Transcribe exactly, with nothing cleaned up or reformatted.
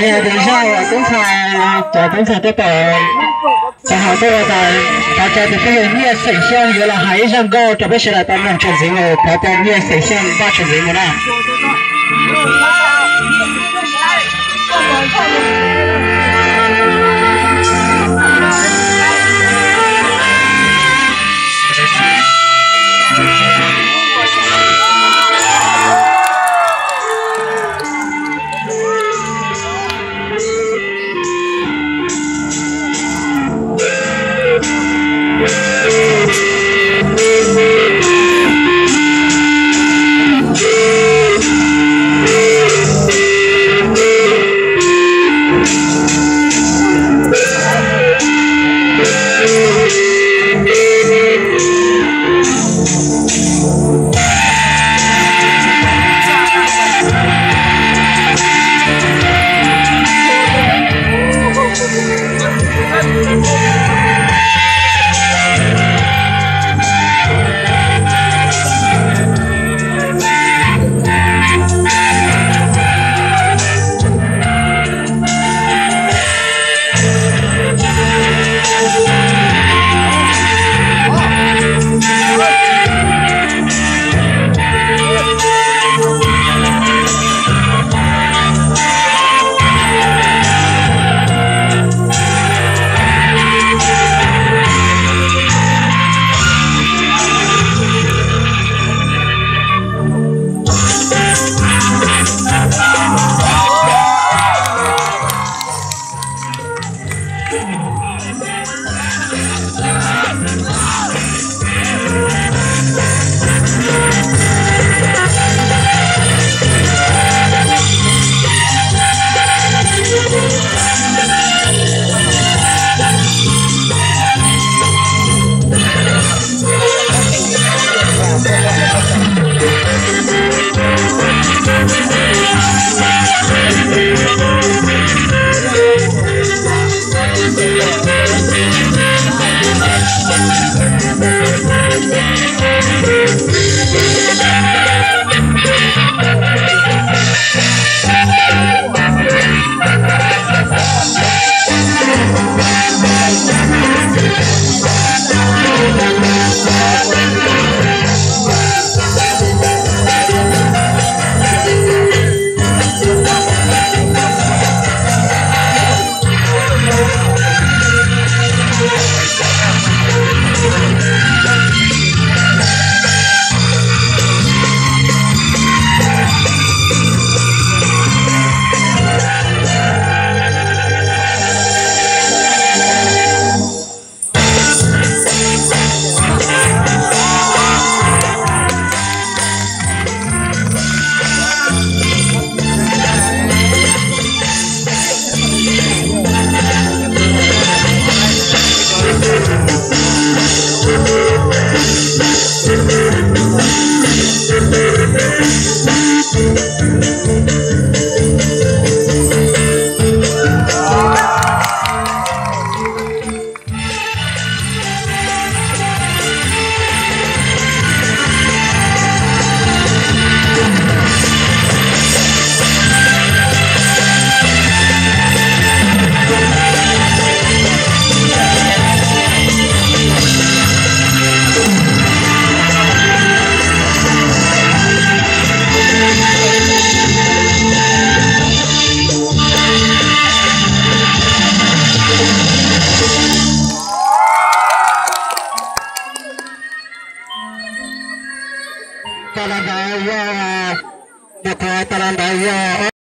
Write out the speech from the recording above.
呀，等一下，我刚才在刚才在等，就好多在大家的这个咩水箱原来还上高，特别是来当弄成节目，他在咩水箱八成节目啦。Talandaya, Nakoy Talandaya.